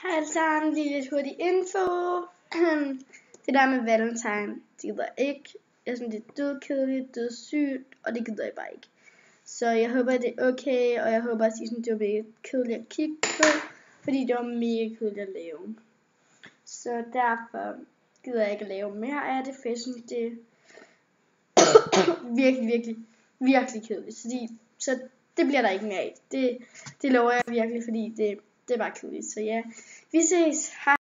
Hej alle sammen, lige lidt hurtig info. Det der med valentins, det gider jeg ikke. Jeg synes det er dødkedeligt, dødsygt, og det gider jeg bare ikke. Så jeg håber det er okay, og jeg håber også I synes det var mega kedeligt at kigge på, fordi det var mega kedeligt at lave. Så derfor gider jeg ikke at lave mere af det, for jeg synes det er virkelig kedeligt. Så det bliver der ikke mere af. Det lover jeg virkelig, fordi det er bare kedeligt. Så ja, vi ses. Hej.